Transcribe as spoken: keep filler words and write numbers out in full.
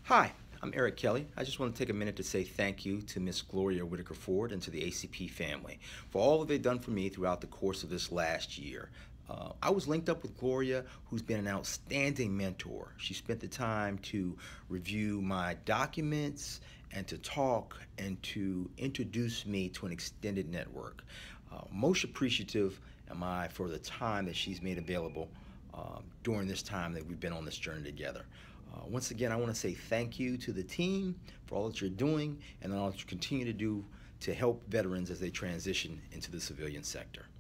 Hi, I'm Eric Kelly. I just want to take a minute to say thank you to Miss Gloria Whittaker Ford and to the A C P family for all that they've done for me throughout the course of this last year. Uh, I was linked up with Gloria, who's been an outstanding mentor. She spent the time to review my documents and to talk and to introduce me to an extended network. Uh, most appreciative am I for the time that she's made available um, during this time that we've been on this journey together. Uh, once again, I want to say thank you to the team for all that you're doing and all that you continue to do to help veterans as they transition into the civilian sector.